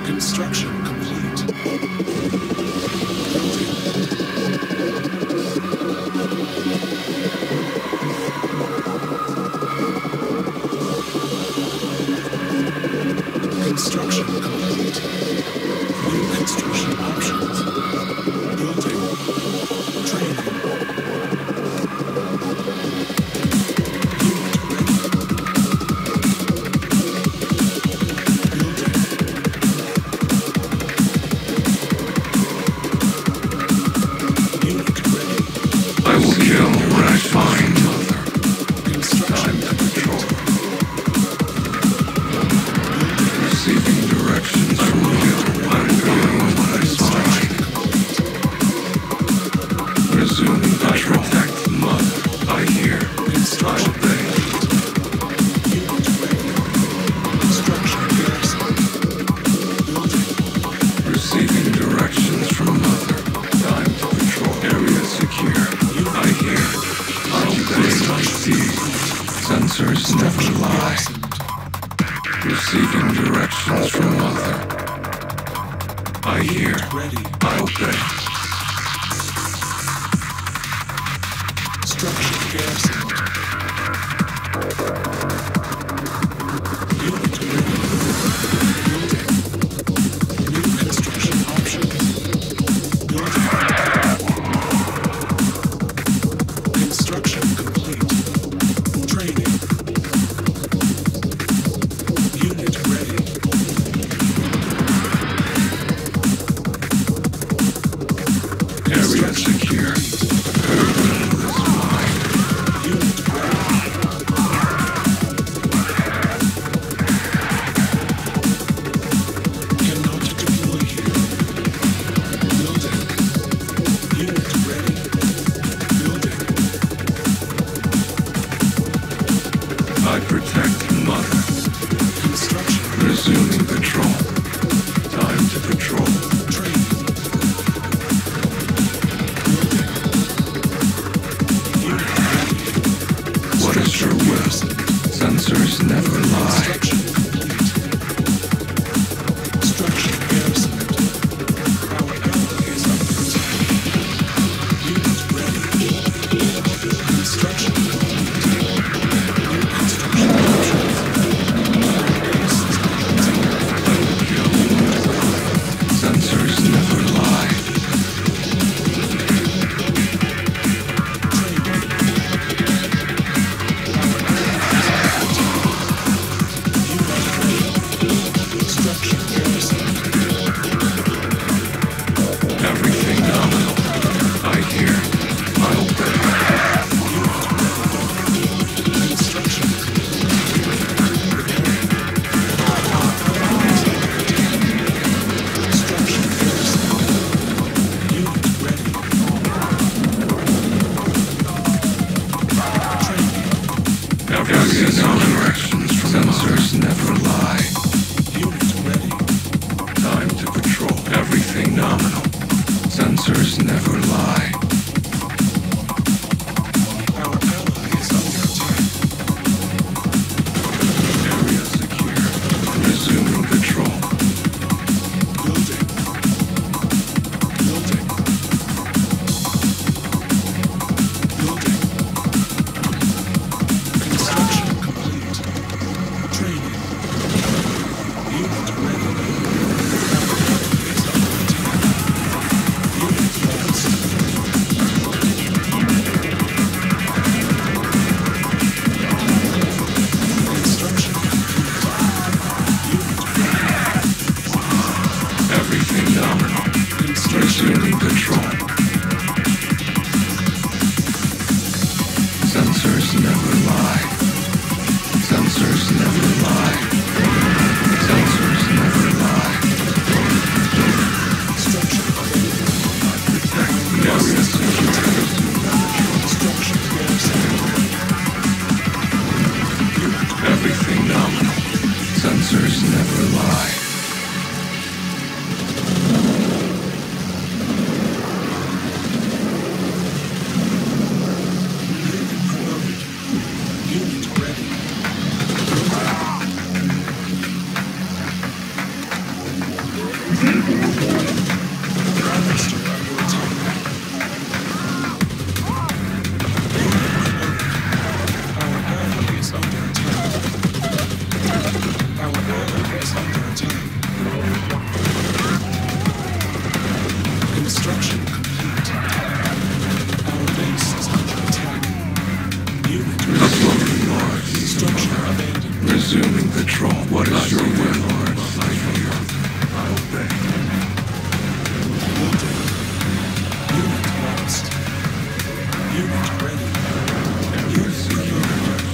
Construction complete. Construction complete. New construction options. Building. Training. Unit ready. Building. Unit ready. I will kill what I find. Construction Time to patrol. Building. Receiving directions from kill. I'm doing what I find. Resuming patrol. Protect mother. I hear. I Construction obey. Unit ready. Construction garrison. Building. Receiving directions from mother. Time to patrol. Area secure. I hear. I obey. I see. Sensors never lie. Receiving directions from mother. I hear. Ready. I obey. Structure garrison. Unit ready. Building. New construction options. Building. Construction complete. Training. Unit ready. Area secure. Urban is mine. Unit ready. Cannot deploy here. Building. Unit ready. Building. I protect mother. Construction. Resuming patrol. Time to patrol. Training. Building. Unit ready. What is your will? Sensors never lie. Construction complete. Structure garrisoned. Our ally is under attack. Unit ready. Construction complete. New construction options. Base is Sensors never lie. training. Our ally is under attack. Unit ready. Structure garrisoned. Everything nominal. I hear. I obey. Construction Construction garrison. Unit ready. Training. Everything nominal. Directions from sensors never lie. Unit ready. Time to patrol. Everything nominal. Sensors never lie. Our ally is under attack. Area secure. Resuming patrol. Building. Building. Building. Construction complete. Training. Unit ready. Our ally is under attack. Unit lost. Construction complete. Unit ready. Everything nominal. Construction Resuming patrol. Sensors never lie. Sensors never lie. Sensors never lie. construction Protect the area secure. construction garrison. Everything nominal. Sensors never lie. Unit ready. is under attack. Construction complete. Our base is under attack. Unit Uploading Mars. structure abandoned. Resuming patrol. What is your will, Lord? I hear. I obey. Building. Unit lost. Unit ready. Unit promoted.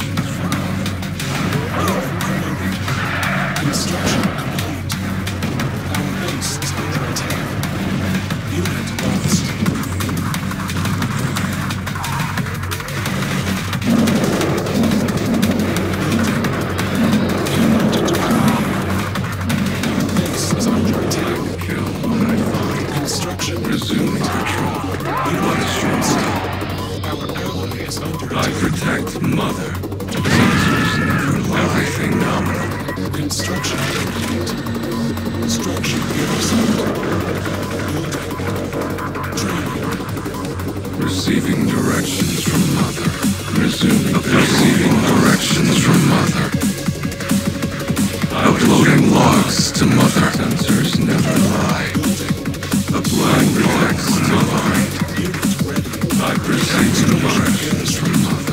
Unit promoted. Construction complete. Our base is under attack. Unit lost. Our base is under attack. Kill what I find. Construction Resuming patrol. What is your will? Our ally is under I attack. protect Mother. Sensors never lie. Everything nominal. Construction complete. Structure garrisoned. Building. Training. Receiving directions from Mother. Receiving directions from Mother. Uploading logs to Mother. Sensors never lie. Building. Applying protects Mother. Unit ready. I protect directions from Mother.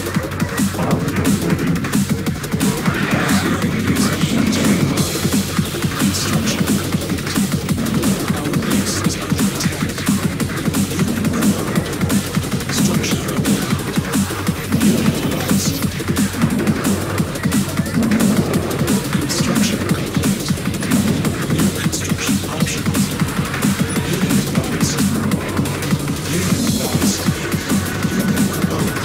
Receiving directions from Mother. Construction complete. Our base is under attack. Unit promoted. Structure abandoned. Unit lost. Construction complete. New construction options. Unit lost. Unit lost. Unit promoted.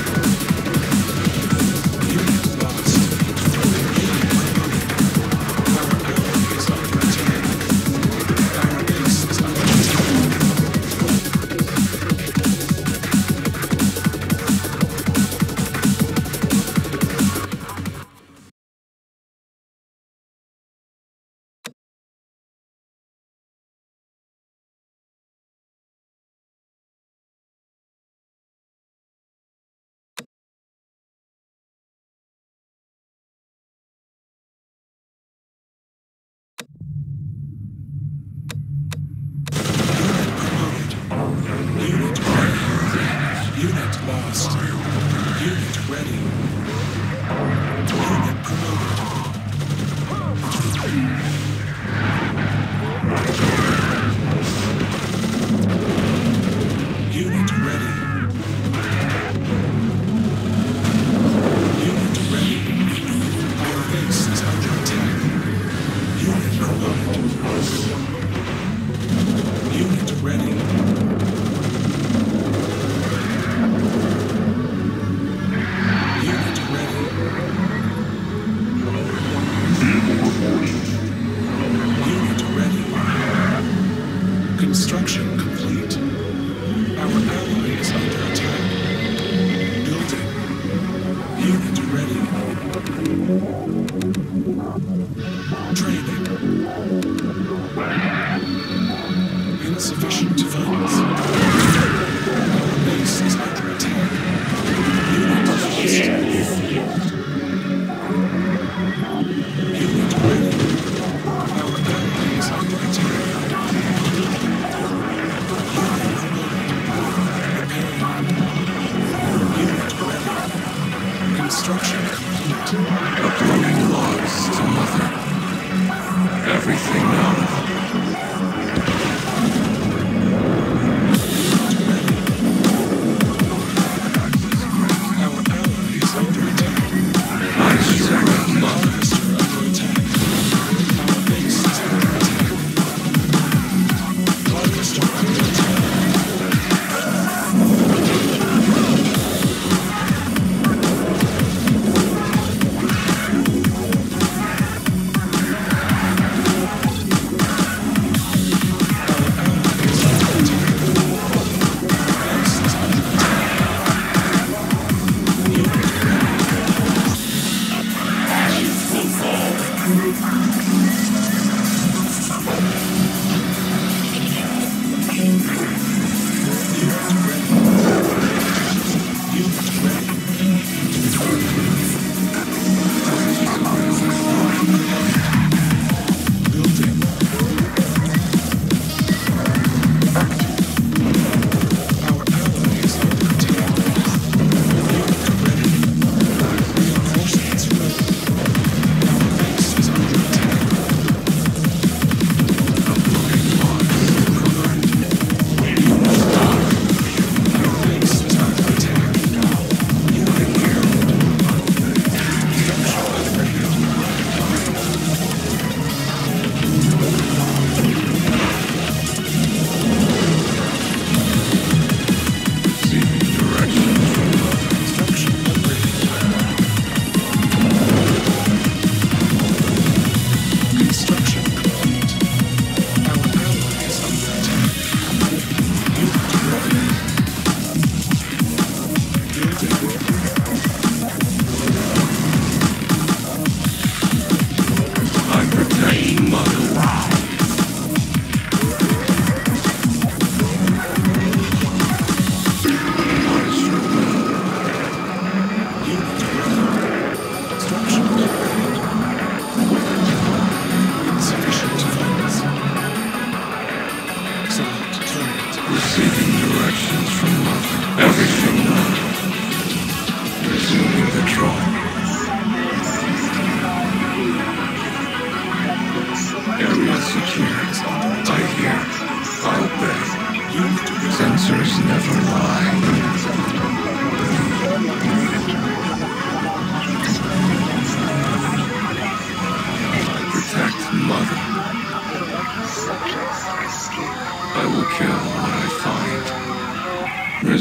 Unit lost. Unit promoted. Our ally is under attack. Our base is under attack. Unit ready. Unit lost. Unit ready. Unit promoted. Unit ready. Unit ready. Our base is under attack. Unit promoted. Unit ready. Unit ready. Unit ready. Construction complete. Our ally is under attack. Building. Unit ready. Training. Insufficient funds. Our base is under attack. Unit lost. Unit ready. Our ally is under attack. Unit promoted. Repairing. Unit ready. Construction complete. Uploading logs to Mother. Everything nominal. Our ally is under attack. I direct Mother. Harvester under attack. Our base is under attack. Harvester under attack. Unit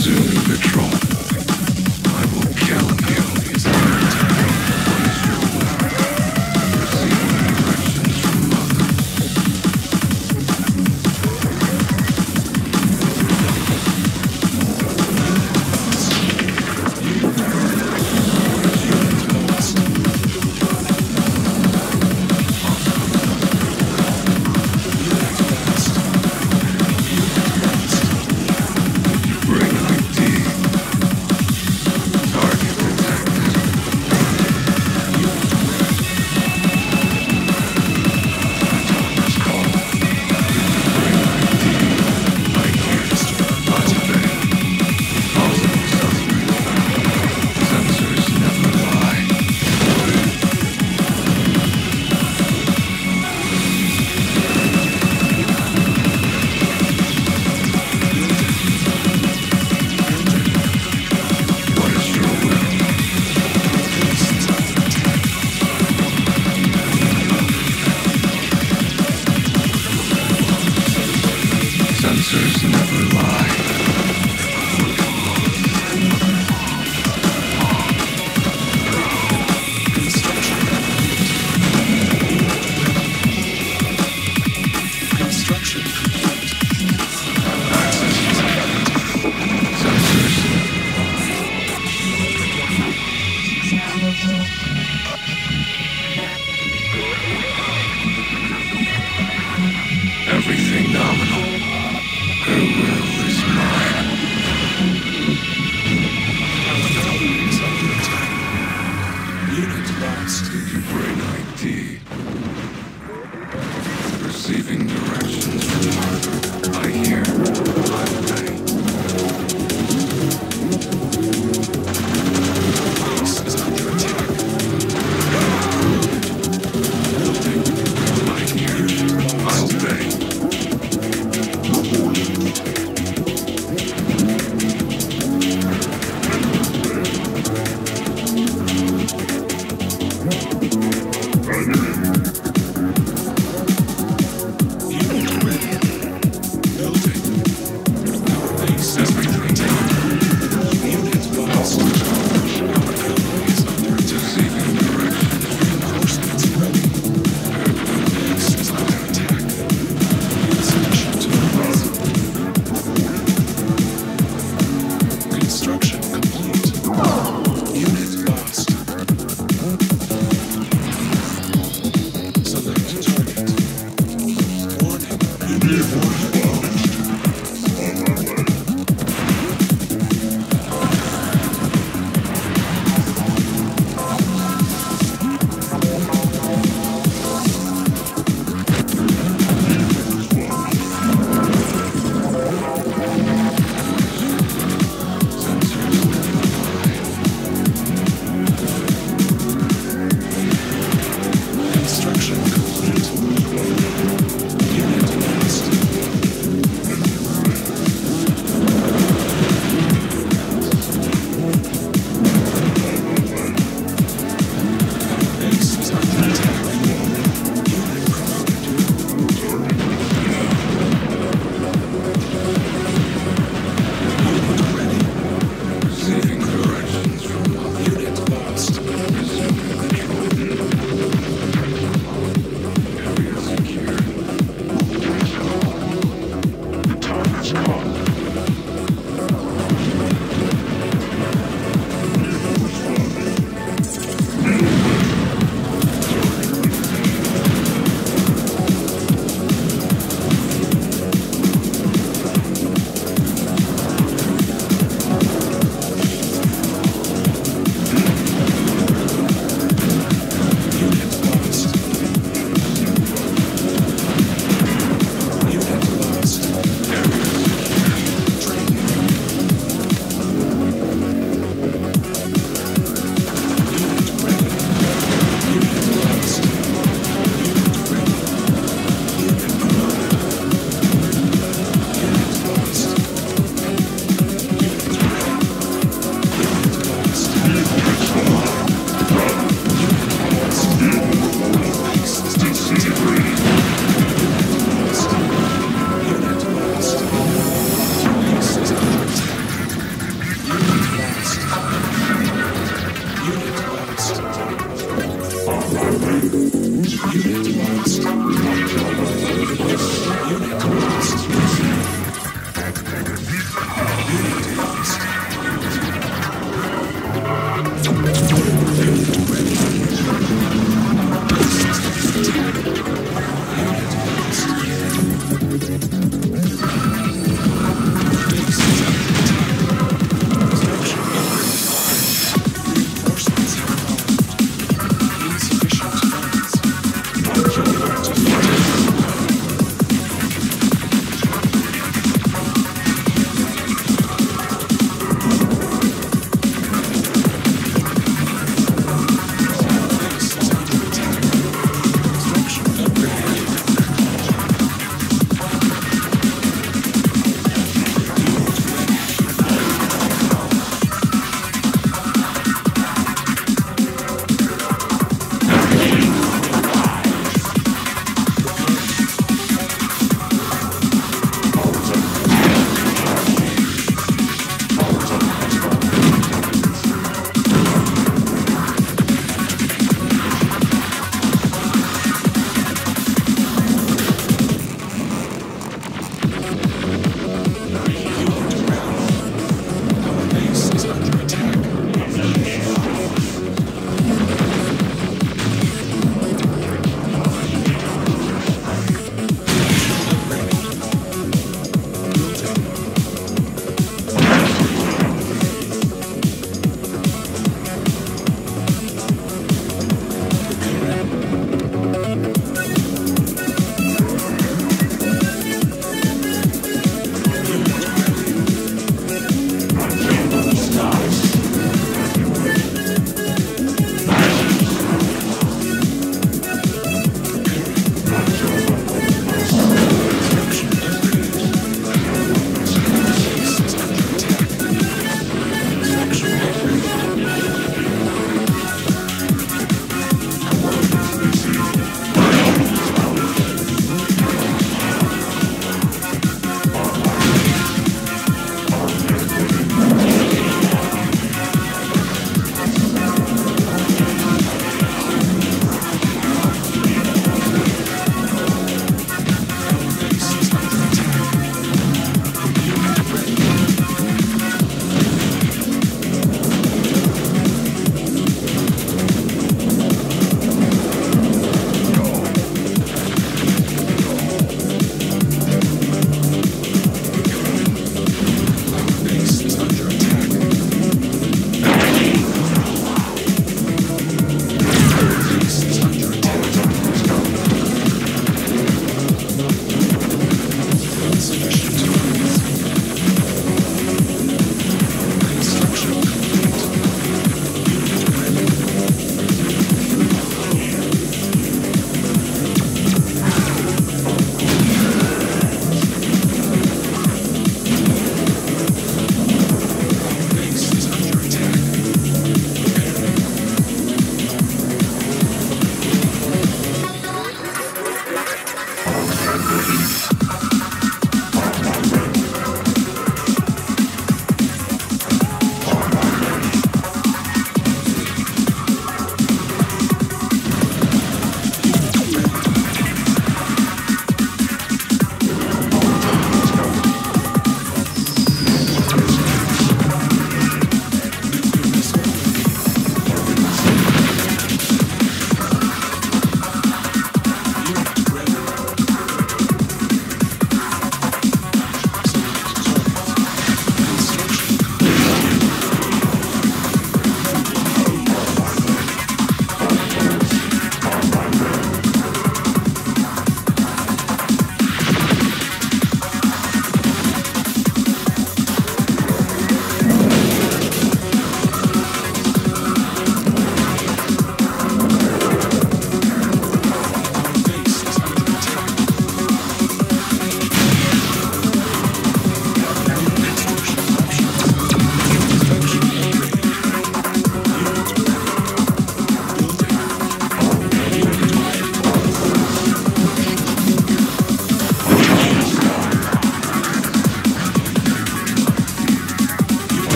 resuming patrol. I will kill you. What is your weapon? Receiving directions from Mother. Bring ID.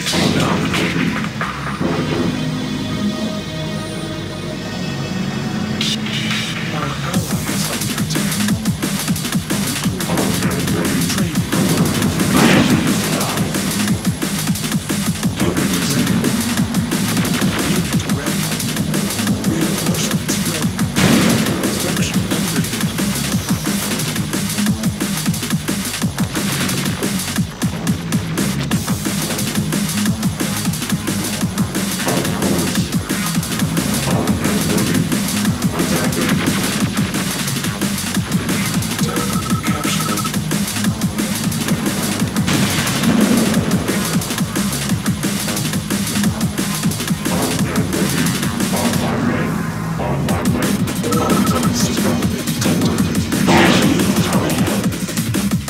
Our ally is under attack. Training. Unit ready. Reinforcements ready. Construction completed. Capture. Hostiles detected. Shields ready.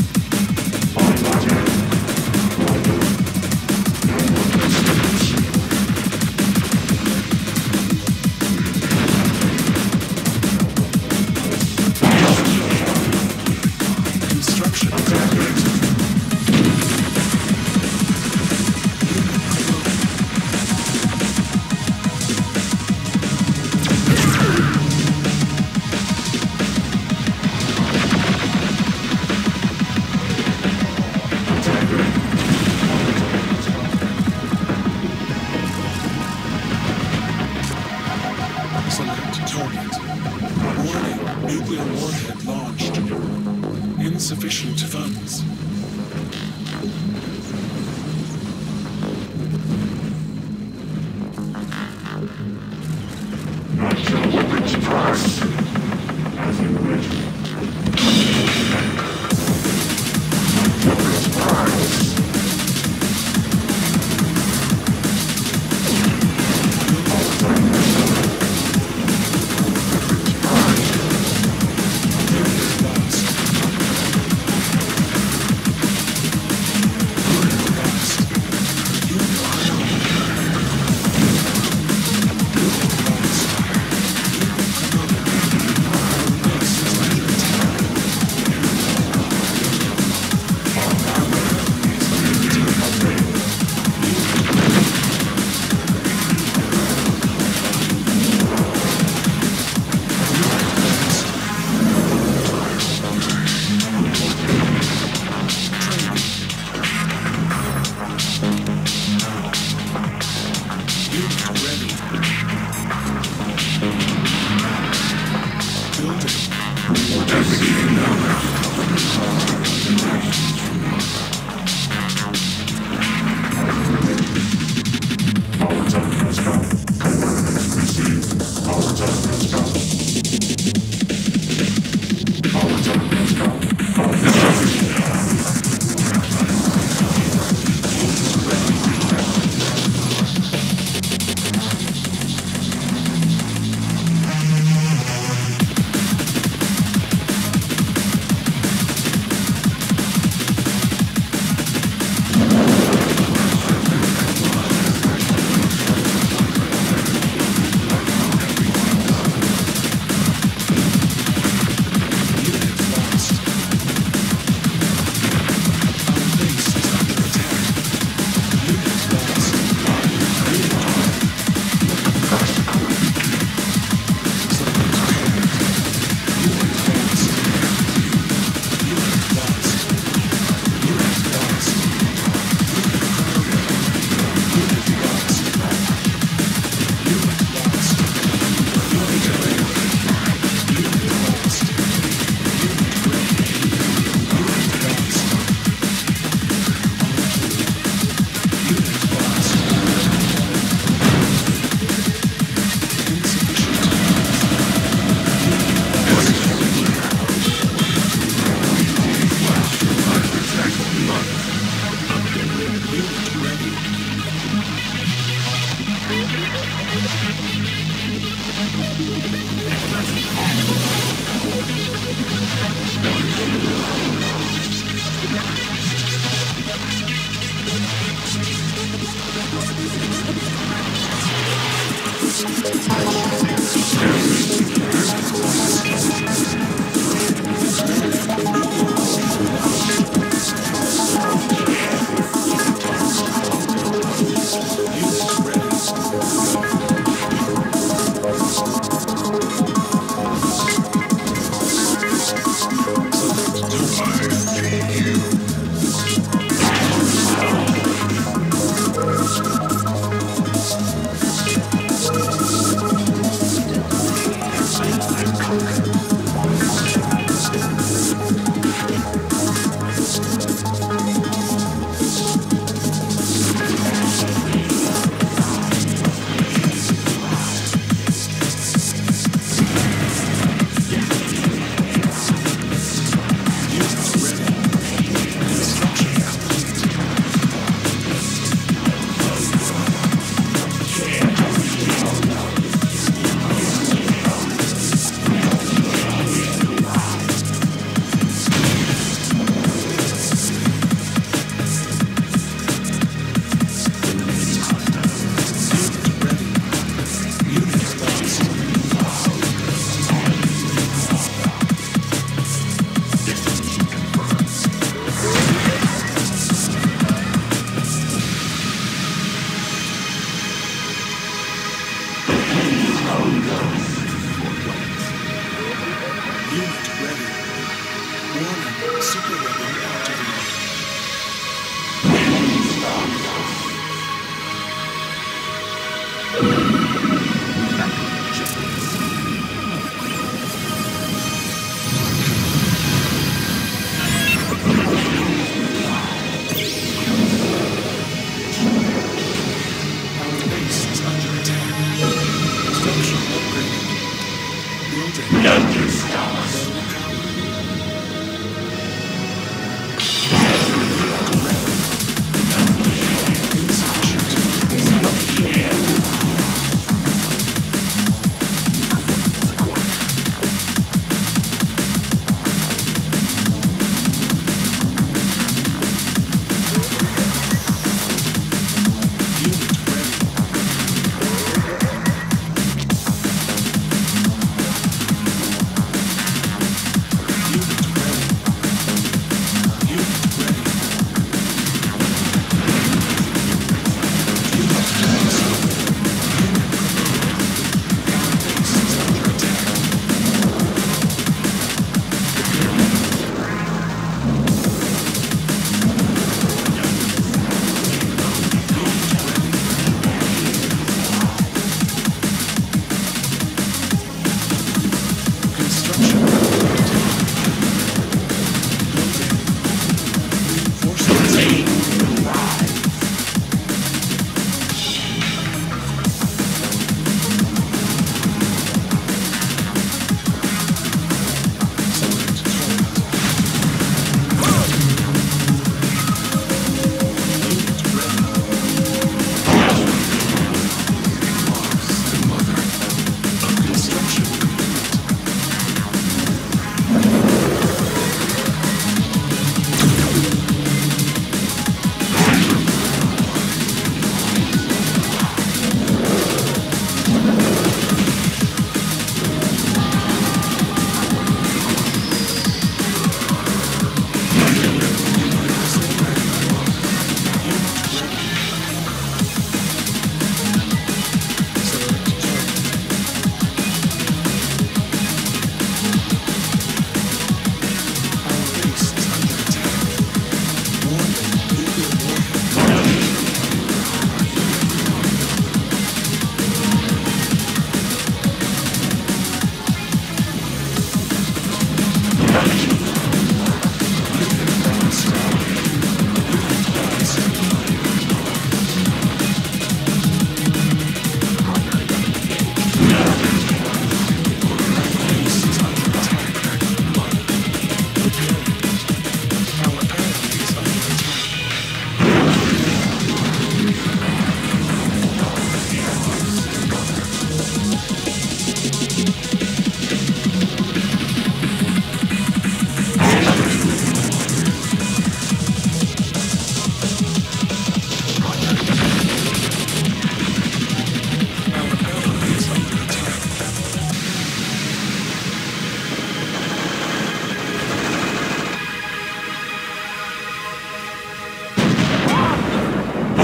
Construction complete. Select target. Warning, nuclear warhead launched. Insufficient funds. Lost.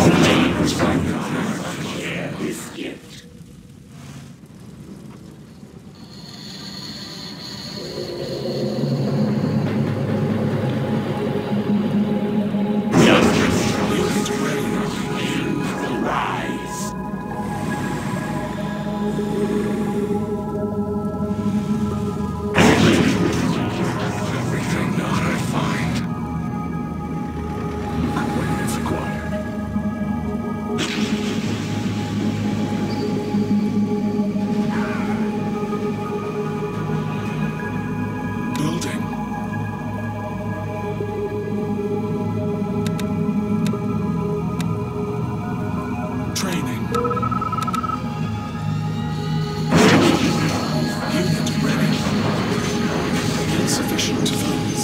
Everything not I find. Coordinates acquired. Building. Training. Unit ready. Insufficient funds.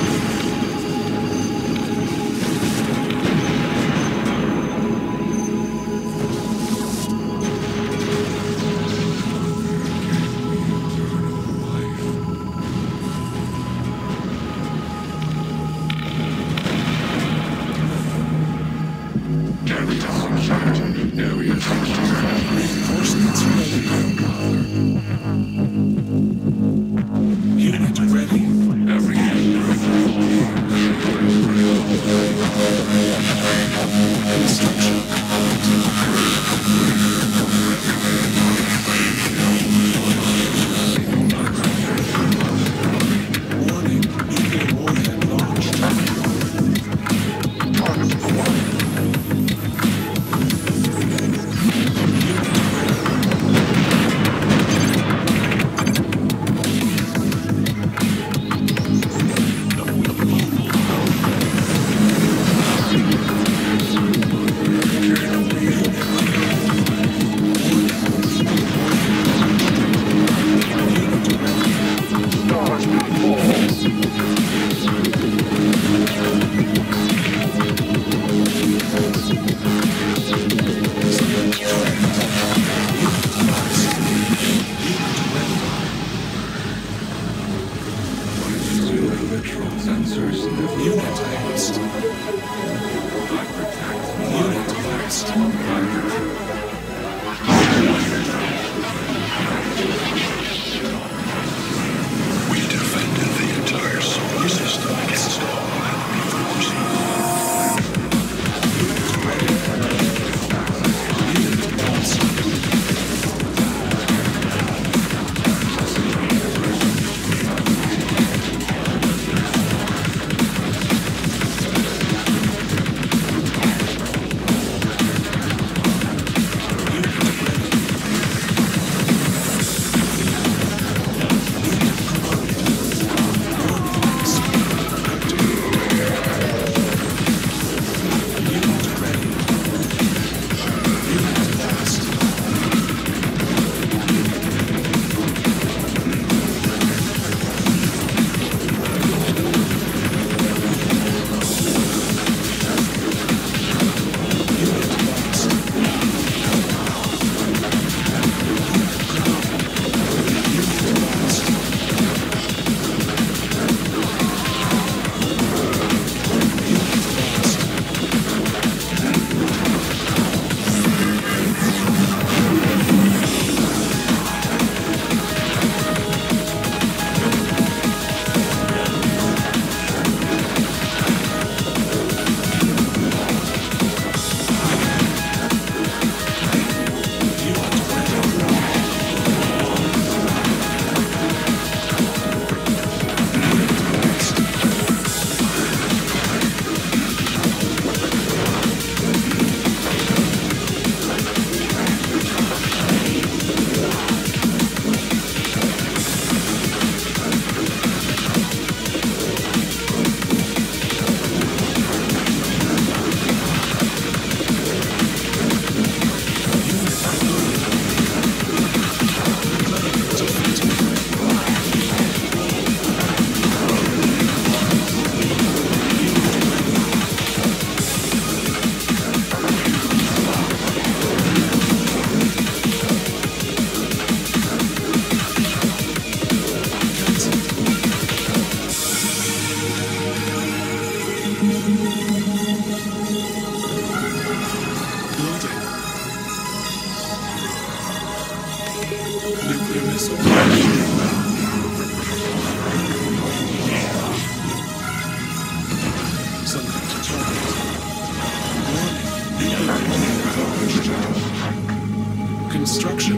Area Reinforcements ready. Unit ready. every Construction. Warning. Nuclear warhead launched. sensors. Unit lost. I protect. Unit lost. We defended the entire solar system against all enemy forces. Unit lost. destruction.